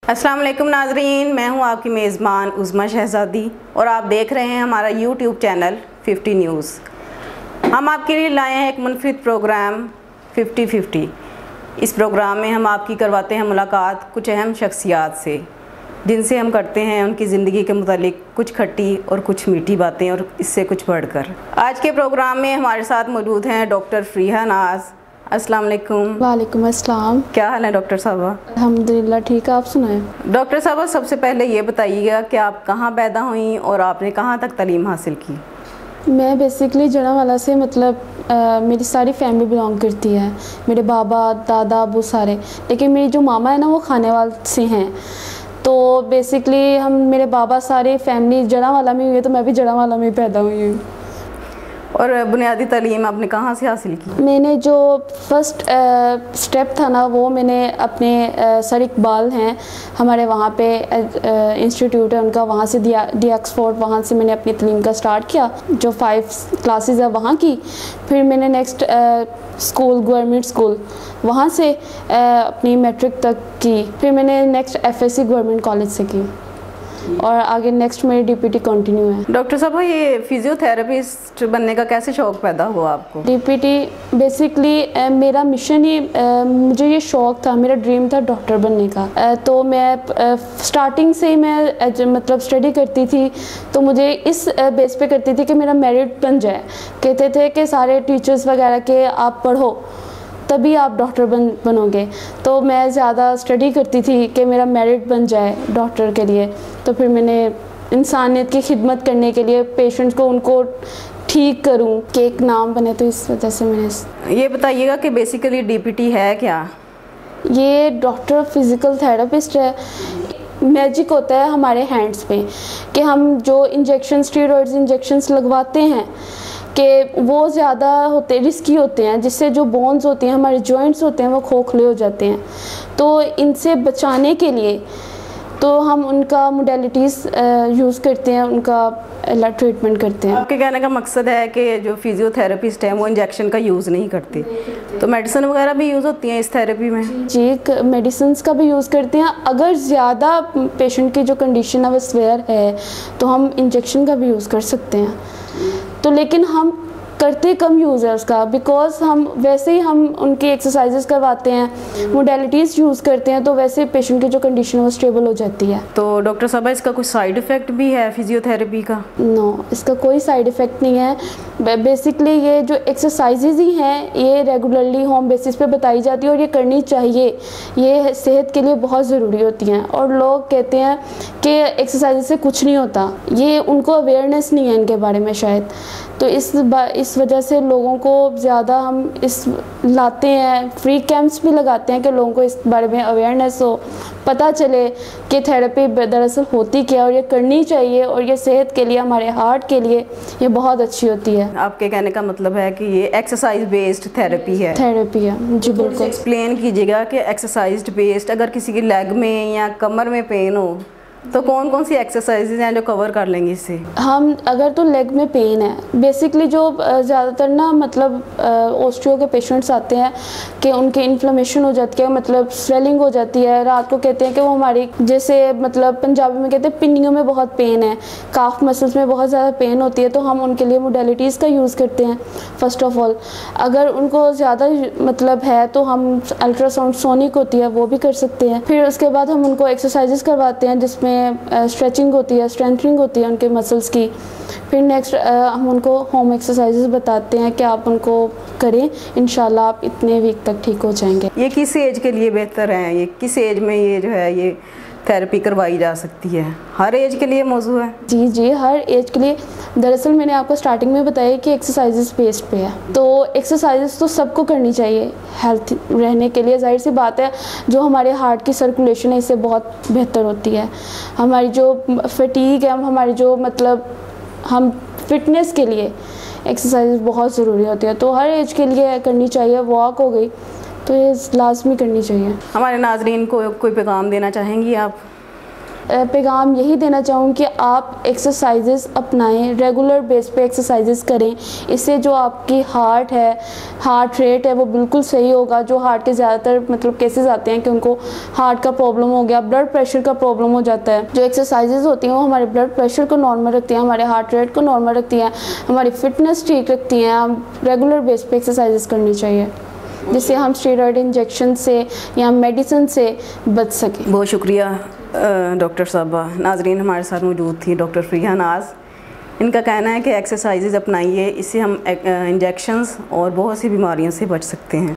अस्सलाम वालेकुम नाजरीन, मैं हूं आपकी मेज़बान उज़मा शहज़ादी और आप देख रहे हैं हमारा यूट्यूब चैनल 50 न्यूज़। हम आपके लिए लाए हैं एक मुनफरिद प्रोग्राम 50-50। इस प्रोग्राम में हम आपकी करवाते हैं मुलाकात कुछ अहम शख्सियात से, जिनसे हम करते हैं उनकी ज़िंदगी के मुतालिक कुछ खट्टी और कुछ मीठी बातें और इससे कुछ बढ़कर। आज के प्रोग्राम में हमारे साथ मौजूद हैं डॉक्टर फ़रीहा नाज। अस्सलाम वालेकुम। वालेकुम अस्सलाम। क्या हाल है डॉक्टर साहबा? अल्हम्दुलिल्लाह ठीक है, आप सुनाएं। डॉक्टर साहबा, सबसे पहले ये बताइएगा कि आप कहाँ पैदा हुई और आपने कहाँ तक तालीम हासिल की? मैं बेसिकली जड़ावाला से मेरी सारी फैमिली बिलोंग करती है, मेरे बाबा दादा अबू सारे, लेकिन मेरी जो मामा है ना वो खानेवाल से हैं। तो बेसिकली मेरे बाबा सारे फैमिली जड़ावाला में हुई है, तो मैं भी जड़ावाला में पैदा हुई हूँ। और बुनियादी तालीम आपने कहाँ से हासिल की? मैंने जो फर्स्ट स्टेप था ना वो मैंने अपने सर इकबाल हैं हमारे वहाँ पे इंस्टीट्यूट है उनका, वहाँ से डी ऑक्सफोर्ड, वहाँ से मैंने अपनी तालीम का स्टार्ट किया, जो 5 क्लासेस है वहाँ की। फिर मैंने नेक्स्ट स्कूल गवर्नमेंट स्कूल वहाँ से अपनी मैट्रिक तक की। फिर मैंने नेक्स्ट FSC गवर्नमेंट कॉलेज से की और आगे नेक्स्ट मेरी DPT कंटिन्यू है। डॉक्टर साहब, ये फिजियोथेरेपिस्ट बनने का कैसे शौक़ पैदा हुआ आपको? DPT बेसिकली मेरा मिशन ही, मुझे ये शौक़ था, मेरा ड्रीम था डॉक्टर बनने का। तो मैं स्टार्टिंग से ही मैं स्टडी करती थी, तो मुझे इस बेस पे करती थी कि मेरा मेरिट बन जाए। कहते थे कि सारे टीचर्स वगैरह के आप पढ़ो तभी आप डॉक्टर बनोगे, तो मैं ज़्यादा स्टडी करती थी कि मेरा मेरिट बन जाए डॉक्टर के लिए। तो फिर मैंने इंसानियत की खिदमत करने के लिए पेशेंट्स को उनको ठीक करूं कि एक नाम बने, तो इस वजह से मैंने। ये बताइएगा कि बेसिकली DPT है क्या? ये डॉक्टर फिज़िकल थेरेपिस्ट है। मैजिक होता है हमारे हैंड्स पे कि हम जो इंजेक्शन स्टेरॉइड्स इंजेक्शंस लगवाते हैं कि वो ज़्यादा रिस्की होते हैं, जिससे जो बोन्स होते हैं, हमारे जॉइंट्स होते हैं, वो खोखले हो जाते हैं। तो इनसे बचाने के लिए तो हम उनका मोडेलिटीज़ यूज़ करते हैं, उनका ट्रीटमेंट करते हैं। आपके कहने का मकसद है कि जो फिजियोथेरेपिस्ट हैं वो इंजेक्शन का यूज़ नहीं करते, तो मेडिसिन वगैरह भी यूज़ होती हैं इस थेरेपी में? जी, मेडिसिन का भी यूज़ करते हैं। अगर ज़्यादा पेशेंट की जो कंडीशन है वो सीवियर है तो हम इंजेक्शन का भी यूज़ कर सकते हैं। तो लेकिन हम करते कम यूज़ है उसका, बिकॉज हम वैसे ही हम उनकी एक्सरसाइजेस करवाते हैं, मोडेलिटीज़ यूज़ करते हैं, तो वैसे पेशेंट की जो कंडीशन है वो स्टेबल हो जाती है। तो डॉक्टर साहब, इसका कुछ साइड इफ़ेक्ट भी है फिजियोथेरेपी का? नो, इसका कोई साइड इफ़ेक्ट नहीं है। बेसिकली ये जो एक्सरसाइजेज ही हैं ये रेगुलरली होम बेसिस पे बताई जाती है और ये करनी चाहिए, ये सेहत के लिए बहुत ज़रूरी होती हैं। और लोग कहते हैं कि एक्सरसाइज से कुछ नहीं होता, ये उनको अवेयरनेस नहीं है इनके बारे में शायद, तो इस वजह से लोगों को ज़्यादा हम इस लाते हैं, फ्री कैंप्स भी लगाते हैं कि लोगों को इस बारे में अवेयरनेस हो, पता चले कि थेरेपी दरअसल होती क्या और ये करनी चाहिए, और ये सेहत के लिए, हमारे हार्ट के लिए ये बहुत अच्छी होती है। आपके कहने का मतलब है कि ये एक्सरसाइज बेस्ड थेरेपी है? थेरेपी है जी, बिल्कुल। एक्सप्लेन कीजिएगा कि एक्सरसाइज बेस्ड, अगर किसी की लेग में या कमर में पेन हो तो कौन कौन सी एक्सरसाइजेज हैं जो कवर कर लेंगे इससे? हम अगर तो लेग में पेन है, बेसिकली जो ज़्यादातर ना ओस्टियो के पेशेंट्स आते हैं कि उनकी इन्फ्लेमेशन हो जाती है, स्वेलिंग हो जाती है। रात को कहते हैं कि वो हमारी जैसे पंजाबी में कहते हैं पिन्नियों में बहुत पेन है, काफ मसल्स में बहुत ज़्यादा पेन होती है, तो हम उनके लिए मोडेलिटीज़ का यूज़ करते हैं। फर्स्ट ऑफ ऑल अगर उनको ज़्यादा है तो हम अल्ट्रासाउंड सोनिक होती है वो भी कर सकते हैं। फिर उसके बाद हम उनको एक्सरसाइजेस करवाते हैं जिसमें स्ट्रेचिंग होती है, स्ट्रेंथनिंग होती है उनके मसल्स की। फिर नेक्स्ट हम उनको होम एक्सरसाइजेस बताते हैं कि आप उनको करें, इंशाल्लाह आप इतने वीक तक ठीक हो जाएंगे। ये किस एज के लिए बेहतर है? ये किस एज में ये जो है ये थेरेपी करवाई जा सकती है? हर एज के लिए मौजू है? जी जी, हर एज के लिए। दरअसल मैंने आपको स्टार्टिंग में बताया कि एक्सरसाइजेस बेस्ड पे है, तो एक्सरसाइजेस तो सबको करनी चाहिए हेल्थ रहने के लिए। जाहिर सी बात है, जो हमारे हार्ट की सर्कुलेशन है इससे बहुत बेहतर होती है। हमारी जो फटीग है, हमारी जो हम फिटनेस के लिए एक्सरसाइज बहुत ज़रूरी होती है, तो हर एज के लिए करनी चाहिए। वॉक हो गई तो ये लाजमी करनी चाहिए। हमारे नाजरीन को कोई पैगाम देना चाहेंगी आप? पैगाम यही देना चाहूँ कि आप एक्सरसाइजेस अपनाएं, रेगुलर बेस पे एक्सरसाइजेस करें। इससे जो आपकी हार्ट रेट है वो बिल्कुल सही होगा। जो हार्ट के ज़्यादातर मतलब केसेस आते हैं कि उनको हार्ट का प्रॉब्लम हो गया, ब्लड प्रेशर का प्रॉब्लम हो जाता है। जो एक्सरसाइजेस होती हैं वो हमारे ब्लड प्रेशर को नॉर्मल रखती हैं, हमारे हार्ट रेट को नॉर्मल रखती हैं, हमारी फिटनेस ठीक रखती हैं। हम रेगुलर बेस पे एक्सरसाइजेस करनी चाहिए जिससे हम स्टेरॉयड इंजेक्शन से या मेडिसिन से बच सकें। बहुत शुक्रिया डॉक्टर साहबा। नाजरीन, हमारे साथ मौजूद थी डॉक्टर फ़रिया नाज। इनका कहना है कि एक्सरसाइजेज अपनाइए, इससे हम इंजेक्शंस और बहुत सी बीमारियों से बच सकते हैं।